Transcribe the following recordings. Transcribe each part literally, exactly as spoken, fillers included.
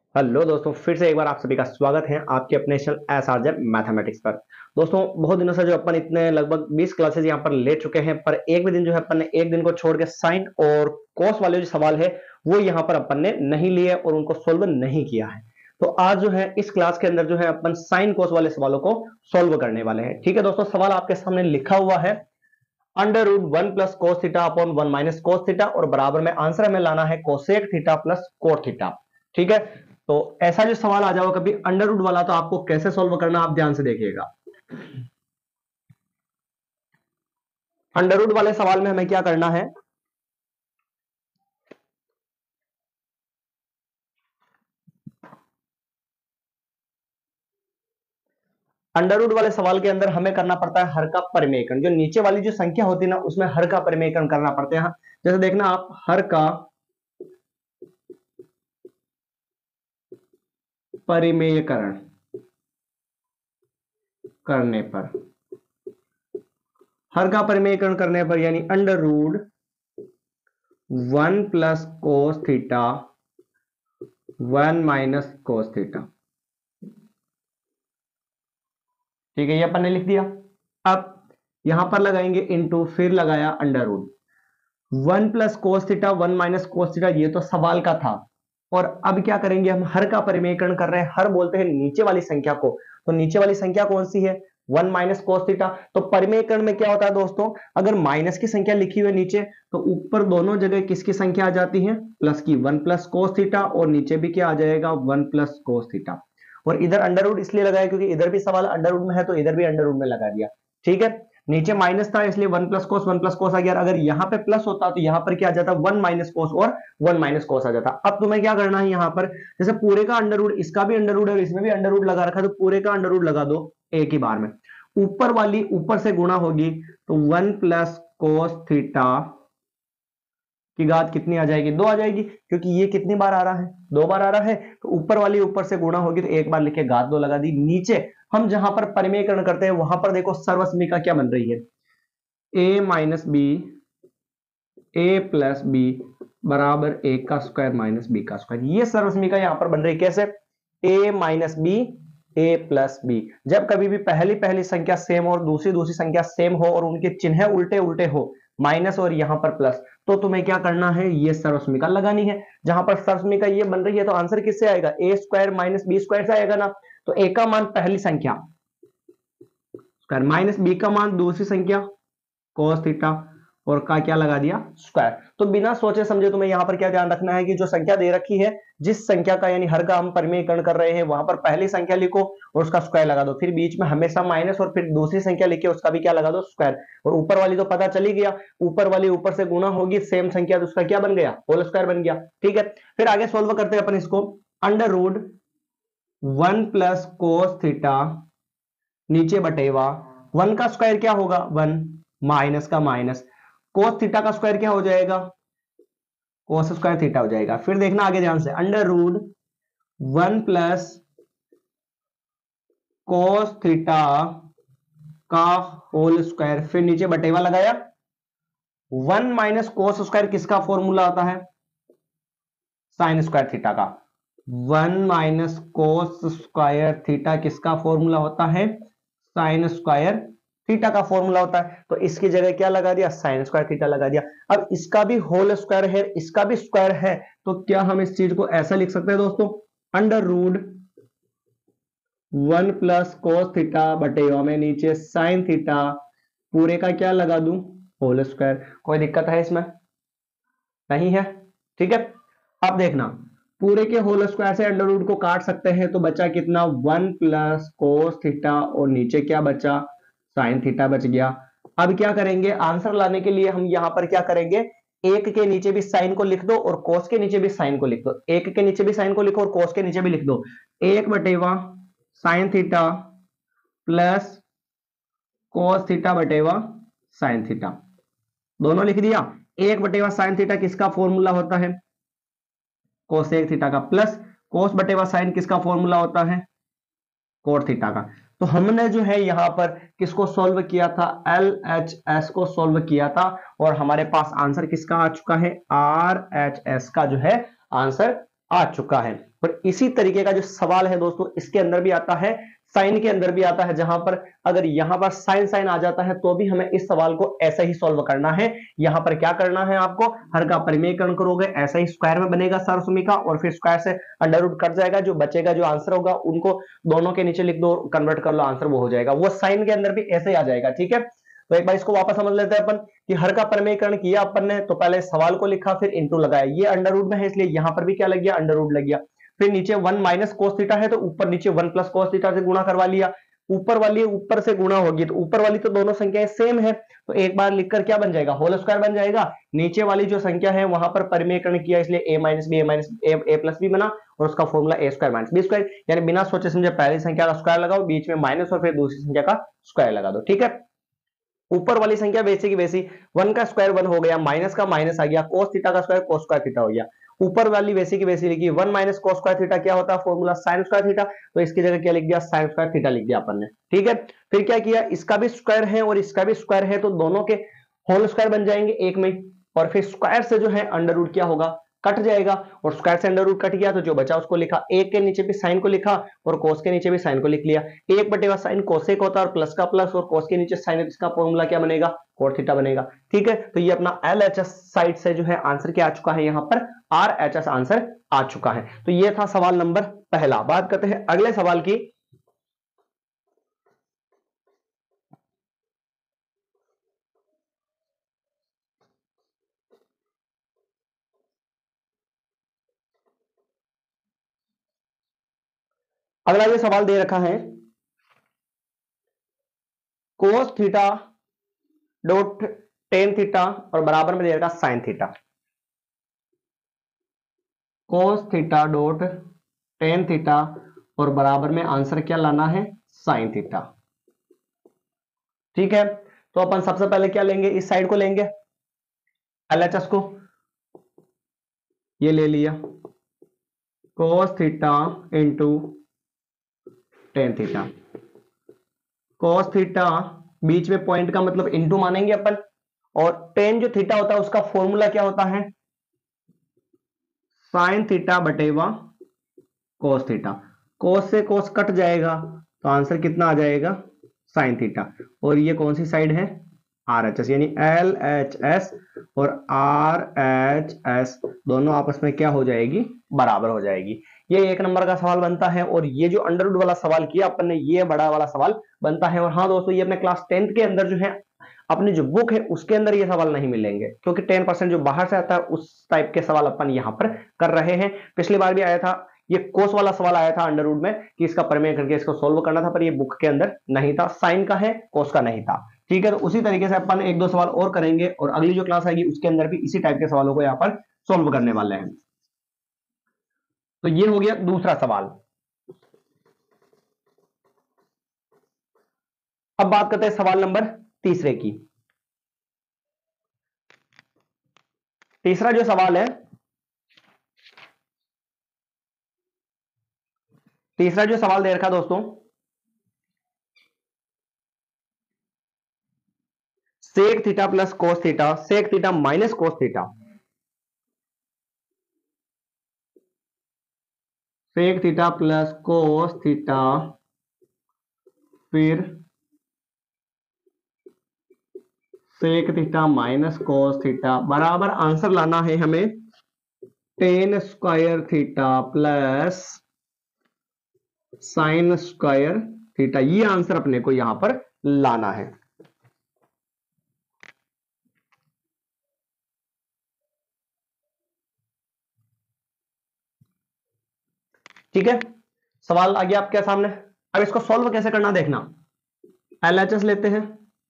Hello दोस्तों, फिर से एक बार आप सभी का स्वागत है आपके अपने channel S R J mathematics पर। दोस्तों, बहुत दिनों से जो अपन इतने लगभग बीस क्लासेस यहाँ पर ले चुके हैं, पर एक भी दिन जो है अपन ने एक दिन को छोड़ के साइन और कॉस वाले जो सवाल है वो यहाँ पर अपन ने नहीं लिए और उनको सोल्व नहीं किया है। तो आज जो है इस क्लास के अंदर जो है अपन साइन कॉस वाले सवालों को सोल्व करने वाले हैं। ठीक है दोस्तों, सवाल आपके सामने लिखा हुआ है under root one plus cos theta upon one minus cos theta और बराबर में आंसर हमें लाना है cosec theta plus cot theta. ठीक है, तो ऐसा जो सवाल आ जाओ कभी अंडर रूट वाला, तो आपको कैसे सॉल्व करना आप ध्यान से देखिएगा। अंडर रूट वाले सवाल में हमें क्या करना है, अंडर रूट वाले सवाल के अंदर हमें करना पड़ता है हर का परिमेयकरण। जो नीचे वाली जो संख्या होती है ना, उसमें हर का परिमेयकरण करना पड़ता है। जैसे देखना आप, हर का परिमेयकरण करने पर हर का परिमेयकरण करने पर यानी under root one plus cos theta one minus cos theta. ठीक है, ये अपन ने लिख दिया। अब यहां पर लगाएंगे इनटू, फिर लगाया under root one plus cos theta one minus cos theta, ये तो सवाल का था। और अब क्या करेंगे, हम हर का परिमेयकरण कर रहे हैं। हर बोलते हैं नीचे वाली संख्या को, तो नीचे वाली संख्या कौन सी है, वन माइनस कोस थीटा। तो परिमेयकरण में क्या होता है दोस्तों, अगर माइनस की संख्या लिखी हुई है नीचे, तो ऊपर दोनों जगह किसकी संख्या आ जाती है, प्लस की, वन प्लस कोस थीटा, और नीचे भी क्या आ जाएगा, वन प्लस कोस थीटा। और इधर अंडर रूट इसलिए लगाया क्योंकि इधर भी सवाल अंडर रूट में है, तो इधर भी अंडर रूट में लगा दिया। ठीक है, नीचे माइनस था इसलिए one plus cos one plus cos आ गया। अगर यहाँ पे प्लस होता तो यहाँ पर क्या आ जाता, वन माइनस कोस और वन माइनस कोस आ जाता। अब तुम्हें क्या करना है, यहाँ पर जैसे पूरे का अंडर रूट, इसका भी अंडर रूट है और इसमें भी अंडर रूट लगा रखा है, तो पूरे का अंडर रूट लगा दो एक ही बार में। ऊपर वाली ऊपर से गुणा होगी तो वन प्लस कोस थीटा की घात कितनी आ जाएगी, दो आ जाएगी, क्योंकि ये कितनी बार आ रहा है, दो बार आ रहा है। तो ऊपर वाली ऊपर से गुणा होगी तो एक बार लिखे, घात दो लगा दी। नीचे हम जहां पर परिमेयकरण करते हैं वहां पर देखो सर्वसमीका क्या बन रही है, A minus B A plus B बराबर ए का स्क्वायर माइनस बी का स्क्वायर। ये सर्वसमीका यहां पर बन रही है। कैसे, A minus B A plus B. जब कभी भी पहली पहली संख्या सेम और दूसरी दूसरी संख्या सेम हो और उनके चिन्ह उल्टे उल्टे हो, माइनस और यहां पर प्लस, तो तुम्हें क्या करना है, ये सर्वसमीका लगानी है। जहां पर सर्वसमीका ये बन रही है तो आंसर किससे आएगा, A square minus B square से आएगा ना। तो ए का मान पहली संख्या स्क्वायर माइनस बी का मान दूसरी संख्या cos थीटा, और का क्या लगा दिया, स्क्वायर। तो बिना सोचे समझे तुम्हें यहां पर क्या ध्यान रखना है कि जो संख्या दे रखी है, जिस संख्या का यानी हर का हम परिमेयकरण कर रहे हैं, वहां पर पहली संख्या लिखो और उसका स्क्वायर लगा दो, फिर बीच में हमेशा माइनस, और फिर दूसरी संख्या लिखे उसका भी क्या लगा दो, स्क्वायर। और ऊपर वाली तो पता चली गया, ऊपर वाली ऊपर से गुणा होगी, सेम संख्या, तो उसका क्या बन गया, होल स्क्वायर बन गया। ठीक है, फिर आगे सोल्व करते हैं अपन इसको। Under root one plus cos theta नीचे बटेवा वन का स्क्वायर क्या होगा, वन माइनस का माइनस, कोस थीटा का स्क्वायर क्या हो जाएगा, कोस स्क्वायर थीटा हो जाएगा। फिर देखना आगे ध्यान से, under root one plus cos theta का होल स्क्वायर, फिर नीचे बटेवा लगाया। वन माइनस कोस स्क्वायर किसका फॉर्मूला होता है, साइन स्क्वायर थीटा का। One minus cos square theta किसका फॉर्मूला होता है, साइन स्क्वायर थीटा का फॉर्मूला होता है। तो इसकी जगह क्या लगा दिया, साइन स्क्वायर थीटा लगा दिया। अब इसका भी होल स्क्वायर है, इसका भी स्क्वायर है, तो क्या हम इस चीज को ऐसा लिख सकते हैं दोस्तों, under root one plus cos theta बटे में नीचे साइन थीटा, पूरे का क्या लगा दूं, होल स्क्वायर। कोई दिक्कत है इसमें, नहीं है। ठीक है, अब देखना, पूरे के होल स्क्वायर से अंडर रूट को काट सकते हैं, तो बचा कितना, वन प्लस कोस थीटा, और नीचे क्या बचा, साइन थीटा बच गया। अब क्या करेंगे, आंसर लाने के लिए हम यहां पर क्या करेंगे, एक के नीचे भी साइन को लिख दो और कोस के नीचे भी साइन को लिख दो। एक के नीचे भी साइन को लिखो और कोस के नीचे भी लिख दो। एक बटेवा sine theta plus cos theta बटेवा साइन थीटा, दोनों लिख दिया। एक बटेवा साइन थीटा किसका फॉर्मूला होता है, कोसेक थीटा का, प्लस कोस बटेवा साइन किसका फॉर्मूला होता है, कोट थीटा का। तो हमने जो है यहां पर किसको सॉल्व किया था, एल एच एस को सॉल्व किया था, और हमारे पास आंसर किसका आ चुका है, आर एच एस का जो है आंसर आ चुका है। और इसी तरीके का जो सवाल है दोस्तों इसके अंदर भी आता है, साइन के अंदर भी आता है, जहां पर अगर यहां पर साइन साइन आ जाता है तो भी हमें इस सवाल को ऐसा ही सॉल्व करना है। यहां पर क्या करना है, आपको हर का परिमेयकरण करोगे, ऐसा ही स्क्वायर में बनेगा सरसमी का, और फिर स्क्वायर से अंडर रूट कट जाएगा, जो बचेगा जो आंसर होगा उनको दोनों के नीचे लिख दो, कन्वर्ट कर लो, आंसर वो हो जाएगा। वो साइन के अंदर भी ऐसे ही आ जाएगा। ठीक है, तो एक बार इसको वापस समझ लेते हैं अपन कि हर का परिमेयकरण किया अपन ने, तो पहले सवाल को लिखा फिर इंटू लगाया, ये अंडर रूट में है इसलिए यहां पर भी क्या लग गया, अंडर रूट लग गया। फिर नीचे वन माइनस कोस थीटा है तो ऊपर नीचे वन प्लस कोस थीटा से गुणा करवा लिया, ऊपर वाली ऊपर से गुणा होगी तो ऊपर वाली तो दोनों संख्याएं सेम है, तो एक बार लिखकर क्या बन जाएगा, होल स्क्वायर बन जाएगा। नीचे वाली जो संख्या है वहां पर परिमेयकरण किया इसलिए A minus B A minus A plus B बना, और उसका formula A square minus B square, यानी बिना सोचे समझे पहली संख्या का स्क्वायर लगाओ, बीच में माइनस और फिर दूसरी संख्या का स्क्वायर लगा दो। ठीक है, ऊपर वाली संख्या वैसी की वैसी, वन का स्क्वायर वन हो गया, माइनस का माइनस आ गया, कोस थीटा का स्क्वायर कोस स्क्वायर थीटा हो गया। ऊपर वाली वैसी की वैसी लिखी, one minus cos square theta क्या होता है, फॉर्मूला साइन स्क्वायर थीटा, तो इसकी जगह क्या लिख दिया, साइन स्क्वायर थीटा लिख दिया अपन ने। ठीक है, फिर क्या किया, इसका भी स्क्वायर है और इसका भी स्क्वायर है, तो दोनों के होल स्क्वायर बन जाएंगे एक में, और फिर स्क्वायर से जो है अंडर रूट क्या होगा, कट जाएगा, और स्क्वायर से अंडर रूट कट गया तो जो बचा उसको लिखा, एक के नीचे भी साइन को लिखा और कोस के नीचे भी साइन को लिख लिया। एक बटेगा साइन कोसेक होता है और प्लस का प्लस, और कोस के नीचे साइन, इसका फॉर्मूला क्या बनेगा, कोट थीटा बनेगा। ठीक है, तो ये अपना एल एच एस साइड से जो है आंसर क्या आ चुका है, यहां पर आर एच एस आंसर आ चुका है। तो ये था सवाल नंबर पहला। बात करते हैं अगले सवाल की। अगला जो सवाल दे रखा है, cos theta dot tan theta और बराबर में दे रखा sine theta. Cos theta dot tan theta और बराबर में आंसर क्या लाना है, साइन थीटा। ठीक है, तो अपन सबसे पहले क्या लेंगे, इस साइड को लेंगे, एलएचएस को, ये ले लिया, cos theta into tan theta. Cos theta बीच में पॉइंट का मतलब इंटू मानेंगे अपन, और टेन जो थीटा होता है उसका फॉर्मूला क्या होता है, साइन थीटा बटेवा कोस थीटा। कोस से कोस कट जाएगा तो आंसर कितना आ जाएगा, साइन थीटा। और ये कौन सी साइड है, आर एच एस, यानी एल एच एस और आर एच एस दोनों आपस में क्या हो जाएगी, बराबर हो जाएगी। ये एक नंबर का सवाल बनता है, और ये जो अंडर रूट वाला सवाल किया अपन ने, ये बड़ा वाला सवाल बनता है। और हाँ दोस्तों, ये अपने क्लास टेंथ के अंदर जो है अपनी जो बुक है उसके अंदर ये सवाल नहीं मिलेंगे, क्योंकि टेन परसेंट जो बाहर से आता है उस टाइप के सवाल अपन यहाँ पर कर रहे हैं। पिछली बार भी आया था ये कोस वाला सवाल आया था अंडर रूट में कि इसका प्रमेय करके इसको सोल्व करना था, पर ये बुक के अंदर नहीं था, साइन का है कोस का नहीं था। ठीक है, तो उसी तरीके से अपन एक दो सवाल और करेंगे, और अगली जो क्लास आएगी उसके अंदर भी इसी टाइप के सवालों को यहाँ पर सोल्व करने वाले हैं। तो ये हो गया दूसरा सवाल। अब बात करते हैं सवाल नंबर तीसरे की। तीसरा जो सवाल है, तीसरा जो सवाल दे रखा दोस्तों, sec theta plus cos theta, sec theta minus cos theta, sec theta plus cos theta, फिर sec theta minus cos theta, बराबर आंसर लाना है हमें tan square theta plus sine square theta. ये आंसर अपने को यहां पर लाना है। ठीक है, सवाल आ गया आपके सामने। अब इसको सॉल्व कैसे करना देखना। एलएचएस लेते हैं,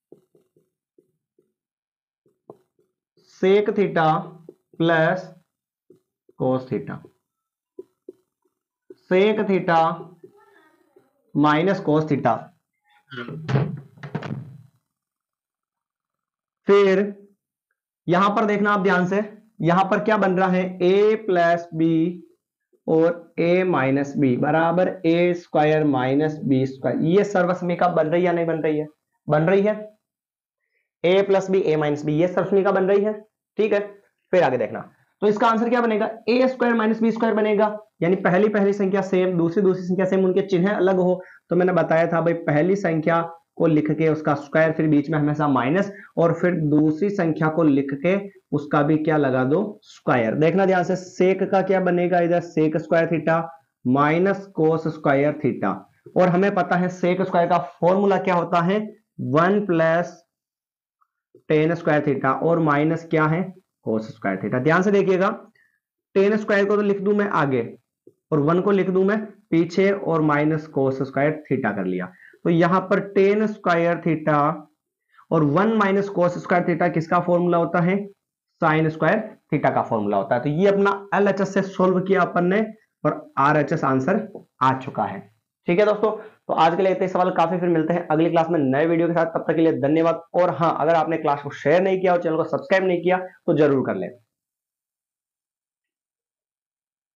sec theta plus cos theta, sec theta minus cos theta, फिर यहां पर देखना आप ध्यान से, यहां पर क्या बन रहा है, a प्लस बी और a माइनस बी बराबर A square minus B square. ये सर्वसमीका बन रही है या नहीं बन रही है, बन रही है। a plus B A minus B ये सर्वसमीका बन रही है। ठीक है, फिर आगे देखना, तो इसका आंसर क्या बनेगा, A square minus B square बनेगा। यानी पहली पहली संख्या सेम, दूसरी दूसरी संख्या सेम, उनके चिन्ह अलग हो। तो मैंने बताया था भाई पहली संख्या को लिख के उसका स्क्वायर, फिर बीच में हमेशा माइनस, और फिर दूसरी संख्या को लिख के उसका भी क्या लगा दो, स्क्वायर। देखना ध्यान से, सेक का क्या बनेगा, इधर sec square theta minus cos square theta. और हमें पता है सेक स्क्वायर का फॉर्मूला क्या होता है, one plus tan square theta और माइनस क्या है, कोस स्क्वायर थीटा। ध्यान से देखिएगा, टेन स्क्वायर को तो लिख दूं मैं आगे और वन को लिख दूं मैं पीछे, और माइनस कोस स्क्वायर थीटा कर लिया। तो यहां पर टेन स्क्वायर थीटा और one minus cos square theta किसका फॉर्मूला होता है, साइन स्क्वायर थीटा का फॉर्मूला होता है। तो ये अपना एलएचएस से सोल्व किया अपन ने और आरएचएस आंसर आ चुका है। ठीक है दोस्तों, तो आज के लिए इतने सवाल काफी, फिर मिलते हैं अगली क्लास में नए वीडियो के साथ। तब तक के लिए धन्यवाद। और हाँ, अगर आपने क्लास को शेयर नहीं किया और चैनल को सब्सक्राइब नहीं किया तो जरूर कर लें।